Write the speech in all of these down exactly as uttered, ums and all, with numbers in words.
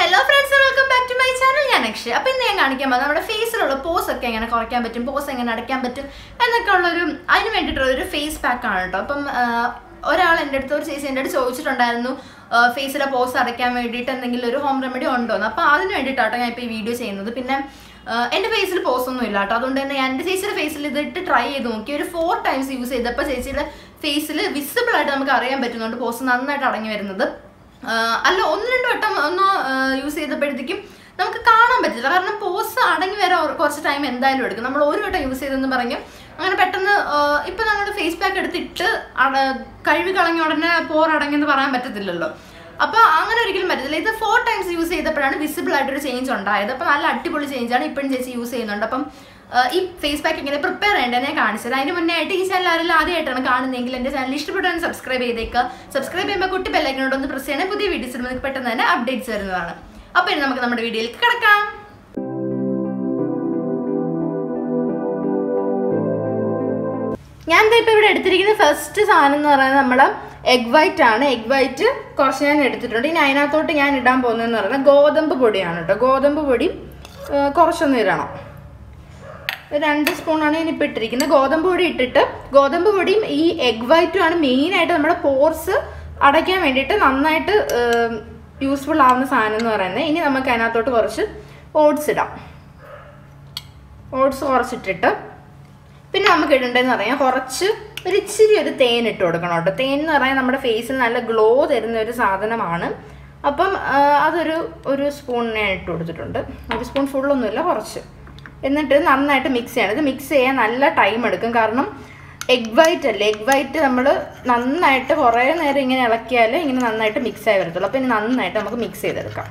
Hello friends and welcome back to my channel. I am Akshay. Now I am going to face the pose of the pose and a face pack. ഒരാൾ എൻ്റെ അടുത്ത് ഒരു ചേച്ചി എൻ്റെ അടുത്ത് ചോദിച്ചിട്ടുണ്ടായിരുന്നു ഫേസിലെ pose അടയ്ക്കാൻ വേണ്ടിയിട്ട് എന്തെങ്കിലും ഒരു ഹോം റെമഡി ഉണ്ടോ എന്ന്. അപ്പോൾ അതിന് വേണ്ടിയിട്ടാട്ടോ ഞാൻ ഇപ്പോൾ ഈ വീഡിയോ ചെയ്യുന്നത്. പിന്നെ എൻ്റെ ഫേസിൽ പോസ് ഒന്നും ഇല്ല കേട്ടോ. അതുകൊണ്ട് തന്നെ എൻ്റെ ചേച്ചിയുടെ ഫേസിൽ ഇതിട്ട് ട്രൈ ചെയ്ത് നോക്കി. ഒരു ഫോർ ടൈംസ് യൂസ് ചെയ്തപ്പോൾ ചേച്ചിയുടെ ഫേസിൽ വിസിബിൾ ആയിട്ട് നമുക്ക് അറിയാൻ പറ്റുന്നുണ്ട് പോസ് നന്നായിട്ട് അടങ്ങി വരുന്നത്. അല്ല ഒന്ന് രണ്ട് വട്ടം ഒന്ന് യൂസ് ചെയ്തപ്പോഴത്തേക്കും നമുക്ക് കാണാൻ പറ്റില്ല. കാരണം പോസ് അടങ്ങി വരാൻ കുറച്ച് ടൈം എന്തായാലും എടുക്കും. നമ്മൾ ഒരു വട്ടം യൂസ് ചെയ്തെന്ന് പറഞ്ഞ് അങ്ങനെ പെട്ടെന്ന് ഇപ്പം നമ്മുടെ ഫേസ് പാക്ക് എടുത്തിട്ട് കഴുകി കളഞ്ഞ ഉടനെ പോറടങ്ങിയെന്ന് പറയാൻ പറ്റത്തില്ലല്ലോ. അപ്പോൾ അങ്ങനെ ഒരിക്കലും പറ്റത്തില്ല. ഇത് ഫോർ ടൈംസ് യൂസ് ചെയ്തപ്പോഴാണ് വിസിബിൾ ആയിട്ടൊരു ചേഞ്ച് ഉണ്ടായത്. അപ്പോൾ നല്ല അടിപൊളി ചേഞ്ചാണ് ഇപ്പോഴും ചേച്ചി യൂസ് ചെയ്യുന്നുണ്ട്. അപ്പം ഈ ഫേസ് പാക്ക് ഇങ്ങനെ പ്രിപ്പയർ ചെയ്യേണ്ടത് ഞാൻ കാണിച്ചത്. അതിന് മുന്നേ ആയിട്ട് ഈ ചാനൽ ആരെങ്കിലും ആദ്യമായിട്ടാണ് കാണുന്നതെങ്കിൽ എൻ്റെ ചാനൽ ഇഷ്ടപ്പെട്ടാൽ സബ്സ്ക്രൈബ് ചെയ്തേക്കുക. സബ്സ്ക്രൈബ് ചെയ്യുമ്പോൾ കുട്ടി ബെല്ലൈക്കനോട് ഒന്ന് പ്രസ് ചെയ്യണേ. പുതിയ വീഡിയോസ് നമുക്ക് പെട്ടെന്ന് തന്നെ അപ്ഡേറ്റ്സ് വരുന്നതാണ്. അപ്പോൾ ഇനി നമുക്ക് നമ്മുടെ വീഡിയോയിലേക്ക് കിടക്കാം. ഞാൻ ഇപ്പോൾ ഇവിടെ എടുത്തിരിക്കുന്ന ഫസ്റ്റ് സാധനം എന്ന് പറയുന്നത് നമ്മുടെ എഗ് വൈറ്റ് ആണ്. എഗ് വൈറ്റ് കുറച്ച് ഞാൻ എടുത്തിട്ടുണ്ട്. ഇനി അതിനകത്തോട്ട് ഞാൻ ഇടാൻ പോകുന്നതെന്ന് പറയുന്നത് ഗോതമ്പ് പൊടിയാണ് കേട്ടോ. ഗോതമ്പ് പൊടി കുറച്ചൊന്നും ഇടണം. രണ്ട് സ്പൂണാണ് ഞാനിപ്പോൾ ഇട്ടിരിക്കുന്നത്. ഗോതമ്പ് പൊടി ഇട്ടിട്ട് ഗോതമ്പ് പൊടിയും ഈ എഗ് വൈറ്റും ആണ് മെയിനായിട്ട് നമ്മുടെ പോർസ് അടയ്ക്കാൻ വേണ്ടിയിട്ട് നന്നായിട്ട് യൂസ്ഫുൾ ആവുന്ന സാധനം എന്ന് പറയുന്നത്. ഇനി നമുക്ക് അതിനകത്തോട്ട് കുറച്ച് ഓട്സ് ഇടാം. ഓട്സ് കുറച്ചിട്ടിട്ട് പിന്നെ നമുക്ക് ഇടേണ്ടതെന്ന് പറയാം കുറച്ച് ഒരു ഇച്ചിരി ഒരു തേൻ ഇട്ട് കൊടുക്കണം കേട്ടോ. തേൻ എന്ന് പറയാൻ നമ്മുടെ ഫേസിൽ നല്ല ഗ്ലോ തരുന്ന ഒരു സാധനമാണ്. അപ്പം അതൊരു ഒരു സ്പൂൺ ഞാൻ ഇട്ട് കൊടുത്തിട്ടുണ്ട്. ഒരു സ്പൂൺ ഫുള്ളൊന്നുമില്ല, കുറച്ച്. എന്നിട്ട് നന്നായിട്ട് മിക്സ് ചെയ്യണം. ഇത് മിക്സ് ചെയ്യാൻ നല്ല ടൈം എടുക്കും. കാരണം എഗ് വൈറ്റ് അല്ലേ, എഗ് വൈറ്റ് നമ്മൾ നന്നായിട്ട് കുറേ നേരം ഇങ്ങനെ ഇളക്കിയാൽ ഇങ്ങനെ നന്നായിട്ട് മിക്സ് ആയി വരത്തുള്ളൂ. അപ്പോൾ ഇനി നന്നായിട്ട് നമുക്ക് മിക്സ് ചെയ്തെടുക്കാം.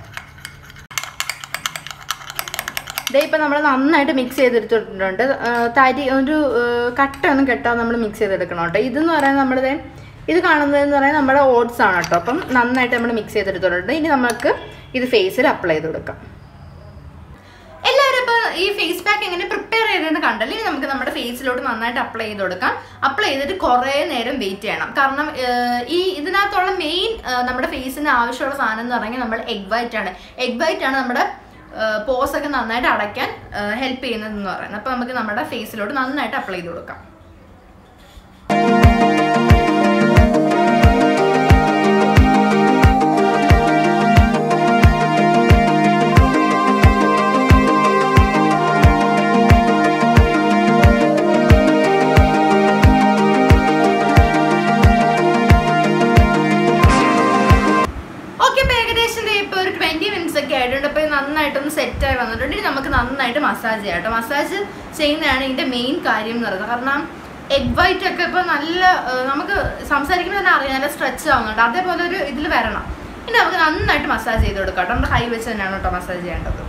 ഇതേ ഇപ്പം നമ്മൾ നന്നായിട്ട് മിക്സ് ചെയ്തെടുത്തിട്ടുണ്ട്. തരി ഒരു കട്ടൊന്നും കെട്ടാതെ നമ്മൾ മിക്സ് ചെയ്തെടുക്കണം കേട്ടോ. ഇതെന്ന് പറയുന്നത് നമ്മുടെ ഇത് കാണുന്നതെന്ന് പറയുന്നത് നമ്മുടെ ഓട്സ് ആണ് കേട്ടോ. അപ്പം നന്നായിട്ട് നമ്മൾ മിക്സ് ചെയ്തെടുത്തിട്ടുണ്ട്. ഇനി നമുക്ക് ഇത് ഫേസിൽ അപ്ലൈ ചെയ്ത് കൊടുക്കാം. എല്ലാവരും ഇപ്പോൾ ഈ ഫേസ് പാക്ക് എങ്ങനെ പ്രിപ്പയർ ചെയ്തതെന്ന് കണ്ടല്ലോ. ഇനി നമുക്ക് നമ്മുടെ ഫേസിലോട്ട് നന്നായിട്ട് അപ്ലൈ ചെയ്ത് കൊടുക്കാം. അപ്ലൈ ചെയ്തിട്ട് കുറേ നേരം വെയിറ്റ് ചെയ്യണം. കാരണം ഈ ഇതിനകത്തുള്ള മെയിൻ നമ്മുടെ ഫേസിന് ആവശ്യമുള്ള സാധനം എന്ന് പറഞ്ഞാൽ നമ്മൾ എഗ് വൈറ്റ് ആണ്. എഗ് വൈറ്റ് ആണ് നമ്മുടെ പോസൊക്കെ നന്നായിട്ട് അടയ്ക്കാൻ ഹെൽപ്പ് ചെയ്യുന്നതെന്ന് പറയുന്നത്. അപ്പോൾ നമുക്ക് നമ്മുടെ ഫേസിലോട്ട് നന്നായിട്ട് അപ്ലൈ ചെയ്ത് കൊടുക്കാം. അപ്പോൾ നന്നായിട്ടൊന്ന് സെറ്റായി വന്നിട്ടുണ്ട്. ഇനി നമുക്ക് നന്നായിട്ട് മസാജ് ചെയ്യാം കേട്ടോ. മസാജ് ചെയ്യുന്നതാണ് ഇതിൻ്റെ മെയിൻ കാര്യം എന്ന് പറയുന്നത്. കാരണം എഗ് വൈറ്റ് ഒക്കെ ഇപ്പോൾ നല്ല നമുക്ക് സംസാരിക്കുമ്പോൾ തന്നെ അറിയാം നല്ല സ്ട്രെച്ച് ആവുന്നുണ്ട്. അതേപോലെ ഒരു ഇതിൽ വരണം. ഇനി നമുക്ക് നന്നായിട്ട് മസാജ് ചെയ്ത് കൊടുക്കാം കേട്ടോ. നമ്മുടെ കൈ വെച്ച് തന്നെയാണ് കേട്ടോ മസാജ് ചെയ്യേണ്ടത്.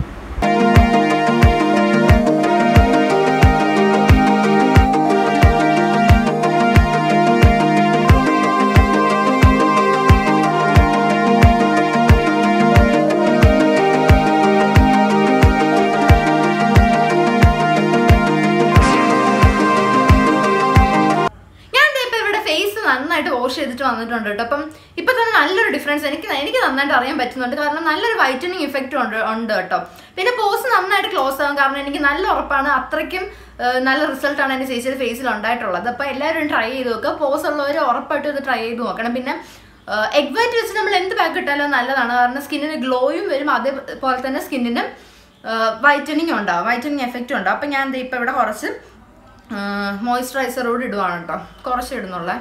നന്നായിട്ട് വാഷ് ചെയ്തിട്ട് വന്നിട്ടുണ്ട് കേട്ടോ. അപ്പം ഇപ്പം തന്നെ നല്ലൊരു ഡിഫറൻസ് എനിക്ക് എനിക്ക് നന്നായിട്ട് അറിയാൻ പറ്റുന്നുണ്ട്. കാരണം നല്ലൊരു വൈറ്റനിങ് ഇഫക്റ്റും ഉണ്ട് ഉണ്ട് കേട്ടോ. പിന്നെ പോസ് നന്നായിട്ട് ക്ലോസ് ആകും. കാരണം എനിക്ക് നല്ല ഉറപ്പാണ് അത്രയ്ക്കും നല്ല റിസൾട്ടാണ് എൻ്റെ ചേച്ചിയുടെ ഫേസിൽ ഉണ്ടായിട്ടുള്ളത്. അപ്പോൾ എല്ലാവരും ട്രൈ ചെയ്ത് നോക്കുക. പോസ് ഉള്ളവർ ഉറപ്പായിട്ടും ഇത് ട്രൈ ചെയ്ത് നോക്കണം. പിന്നെ എഗ് വൈറ്റ് വെച്ച് നമ്മൾ എന്ത് പാക്ക് ഇട്ടാലും നല്ലതാണ്. കാരണം സ്കിന്നിന് ഗ്ലോയും വരും, അതേപോലെ തന്നെ സ്കിന്നിന് വൈറ്റനിങ് ഉണ്ടാവും, വൈറ്റനിങ് എഫക്റ്റും ഉണ്ടാവും. അപ്പം ഞാൻ ഇപ്പം ഇവിടെ കുറച്ച് മോയ്സ്ചറൈസറോട് ഇടുവാണ് കേട്ടോ. കുറച്ച് ഇടുന്നുള്ള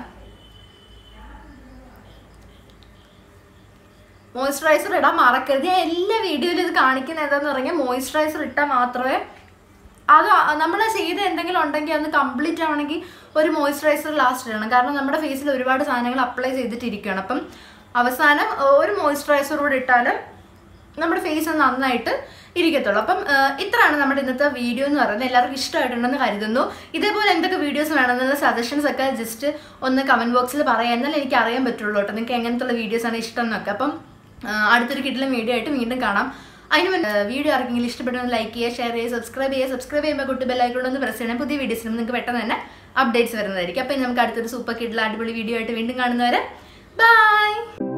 മോയ്സ്ചറൈസർ ഇടാൻ മറക്കരുത്. ഞാൻ എല്ലാ വീഡിയോയിലും ഇത് കാണിക്കുന്നത് എന്താന്ന് പറഞ്ഞാൽ മോയ്സ്ചറൈസർ ഇട്ടാൽ മാത്രമേ അത് നമ്മൾ ചെയ്ത് എന്തെങ്കിലും ഉണ്ടെങ്കിൽ അത് കംപ്ലീറ്റ് ആവണമെങ്കിൽ ഒരു മോയ്സ്ചറൈസർ ലാസ്റ്റ് ഇടണം. കാരണം നമ്മുടെ ഫേസിൽ ഒരുപാട് സാധനങ്ങൾ അപ്ലൈ ചെയ്തിട്ടിരിക്കുകയാണ്. അപ്പം അവസാനം ഒരു മോയ്സ്ചറൈസർ കൂടെ ഇട്ടാൽ നമ്മുടെ ഫേസ് നന്നായിട്ട് ഇരിക്കത്തുള്ളൂ. അപ്പം ഇത്രയാണ് നമ്മുടെ ഇന്നത്തെ വീഡിയോ എന്ന് പറയുന്നത്. എല്ലാവർക്കും ഇഷ്ടമായിട്ടുണ്ടെന്ന് കരുതുന്നു. ഇതേപോലെ എന്തൊക്കെ വീഡിയോസ് വേണമെന്നുള്ള സജഷൻസ് ഒക്കെ ജസ്റ്റ് ഒന്ന് കമൻറ്റ് ബോക്സിൽ പറയാം. എന്നാലും എനിക്ക് അറിയാൻ പറ്റുള്ളൂ കേട്ടോ നിങ്ങൾക്ക് എങ്ങനത്തുള്ള വീഡിയോസാണ് ഇഷ്ടം എന്നൊക്കെ. അപ്പം അടുത്തൊരു കിട്ടിലും വീഡിയോ ആയിട്ട് വീണ്ടും കാണാം. അതിന് വീഡിയോ ആർക്കെങ്കിലും ഇഷ്ടപ്പെട്ടൊന്ന് ലൈക്ക് ചെയ്യുക, ഷെയർ ചെയ്യുക, സബ്സ്ക്രൈബ് ചെയ്യുക. സബ്സ്ക്രൈബ് ചെയ്യുമ്പോൾ കുട്ടി ബെല്ലൈക്കൺ ഒന്ന് പ്രസ് ചെയ്യണം. പുതിയ വീഡിയോസിനും നിങ്ങൾക്ക് പെട്ടെന്ന് തന്നെ അപ്ഡേറ്റ്സ് വരുന്നതായിരിക്കും. അപ്പോൾ നമുക്ക് അടുത്തൊരു സൂപ്പർ കിട്ടിലെ അടിപൊളി വീഡിയോ ആയിട്ട് വീണ്ടും കാണുന്നവരെ ബൈ.